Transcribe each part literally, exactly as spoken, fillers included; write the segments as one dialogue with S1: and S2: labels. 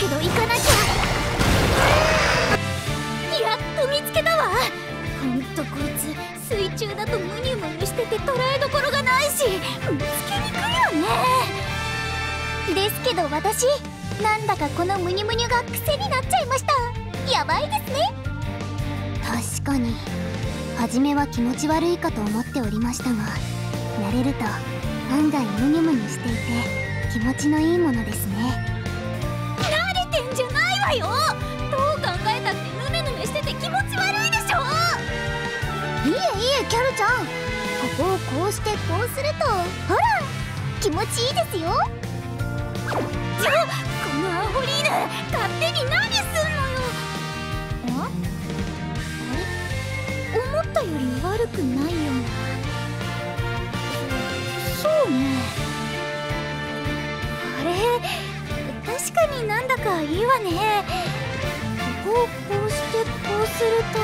S1: けど行かなきゃ。やっと見つけたわ。ほんとこいつ水中だとムニュムニュしてて捉えどころがないし、見つけにくいよね。ですけど私なんだかこのムニュムニュが癖になっちゃいました。やばいですね。確かに初めは気持ち悪いかと思っておりましたが、慣れると案外ムニュムニュしていて気持ちのいいものですね。慣れてんじゃないわよ。どう考えたってヌメヌメしてて気持ち悪いでしょ。いえいえキャルちゃん、ここをこうしてこうするとほら気持ちいいですよ。ちょ、このアホリーヌ勝手に何すんのよ。あれ、思ったより悪くないような。そうね。あれ、確かになんだかいいわね。ここをこうしてこうすると、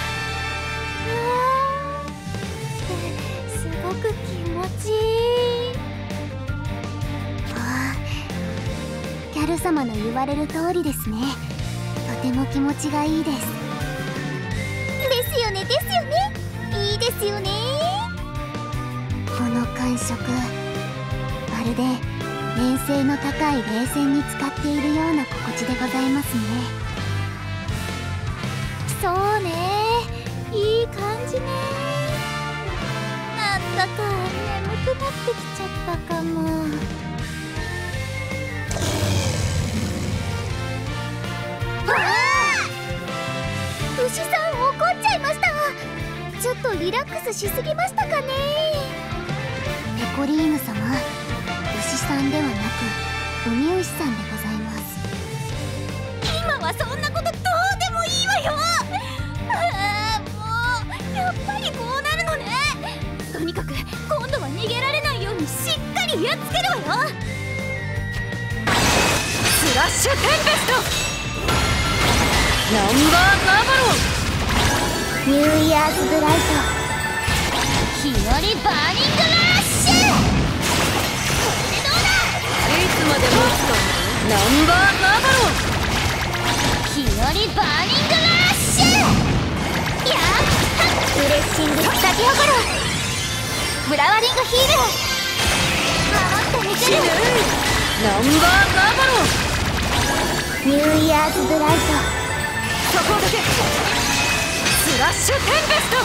S1: すごく気持ちいい。ああ、キャル様の言われる通りですね。とても気持ちがいいです。ですよねですよね、いいですよね。この感触、まるで粘性の高い冷戦に使っているような心地でございますね。そうね、いい感じね。なんだか眠くなってきちゃったかも。ああ、牛さん怒っちゃいました。ちょっとリラックスしすぎましたかね。ペコリーヌ様、牛さんではなくウミウシさんでございます。今はそんなことどうでもいいわよ。ああ、もうやっぱりこうなるのね。とにかく今度は逃げられないようにしっかりやっつけるわよ。スラッシュテンペスト、ナンバーガーバロン、ニューイヤーズブライト、日和バーニングラッシュ。これでどうだ。
S2: いつまで持つか。ナンバーガーバロン、
S1: 日和バーニングラッシュ。やっ、ブレッシングスタジオゴロ、フラワリングヒール、守ってみせる。
S2: ナンバーガーバロン、
S1: ニューイヤーズブライト、
S2: そこだけ。スラッシュテンペスト、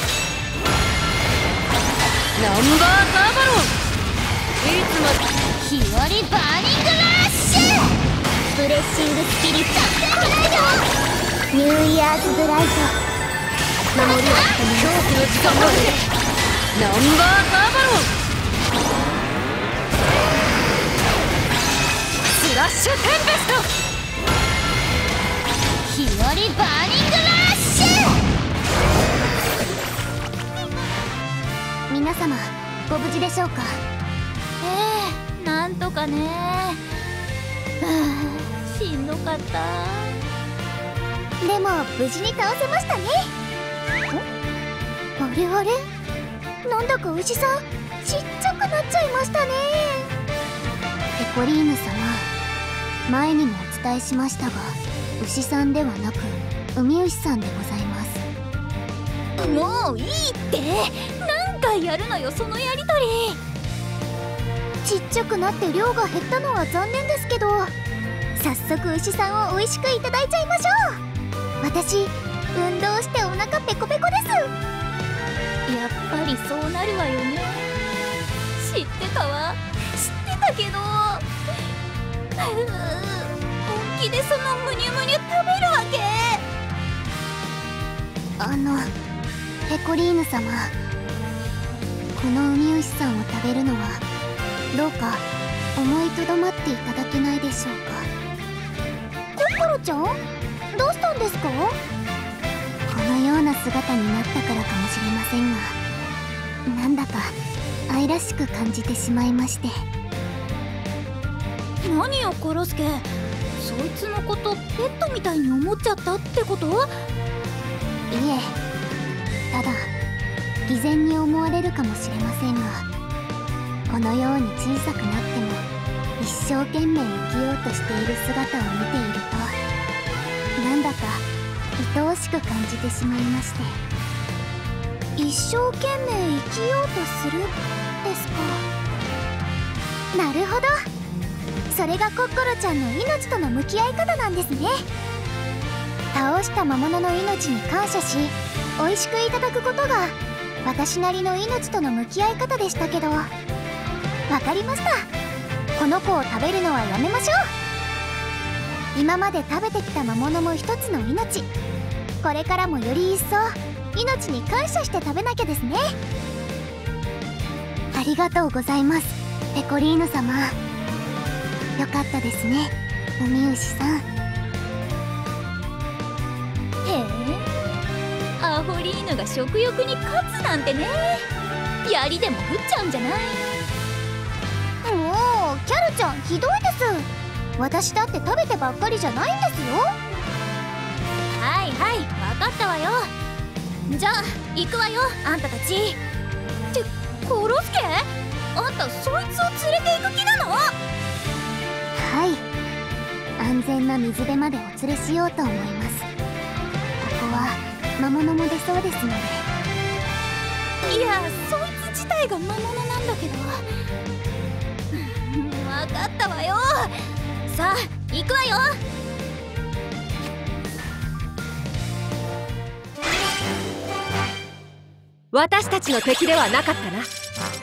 S2: ナンバーガーバロン、いつまで。
S1: 日和バーニングラッシュ。ブレッシングスピリッツニューイヤーズブライト、守りを固め
S2: 恐怖の時間まで。ナンバーガーバロン、スラッシュテンペスト、
S1: 日和バーニングラッシュ。皆様ご無事でしょうか。ええ、なんとかね。はあ、しんどかった。でも無事に倒せましたね。あれあれ、なんだか牛さんちっちゃくなっちゃいましたね。ペコリーヌ様、前にもお伝えしましたが牛さんではなくウミウシさんでございます。もういいって、何回やるのよそのやりとり。ちっちゃくなって量が減ったのは残念ですけど、早速牛さんを美味しくいただいちゃいましょう。私運動してお腹ペコペコです。やっぱりそうなるわよね。知ってたわ、知ってたけど本気でそのムニュムニュ食べるわけ。あのペコリーヌ様、このウミウシさんを食べるのはどうか思いとどまっていただけないでしょうか。ココロちゃん、どうしたんですか。このような姿になったからかもしれませんが、なんだか愛らしく感じてしまいまして。何よコロスケ、そいつのことペットみたいに思っちゃったってこと。いえ、ただ偽善に思われるかもしれませんが、このように小さくなっても一生懸命生きようとしている姿を見ているとなんだか愛おしく感じてしまいまして。一生懸命生きようとするですか。なるほど、それがコッコロちゃんの命との向き合い方なんですね。倒した魔物の命に感謝し美味しくいただくことが私なりの命との向き合い方でしたけど、わかりました。この子を食べるのはやめましょう。今まで食べてきた魔物も一つの命、これからもより一層命に感謝して食べなきゃですね。ありがとうございますペコリーヌ様。よかったですねウミウシさん。へえ、アホリーヌが食欲に勝つなんてね。槍でも降っちゃうんじゃない。もうキャルちゃんひどいです。私だって食べてばっかりじゃないんですよ。はいはい、分かったわよ。じゃあ行くわよあんたたち。ってコロスケ、あんたそいつを連れて行く気なの？はい、安全な水辺までお連れしようと思います。ここは魔物も出そうですので。いや、そいつ自体が魔物なんだけど。分かったわよ。さあ行くわよ。
S2: 私たちの敵ではなかったな。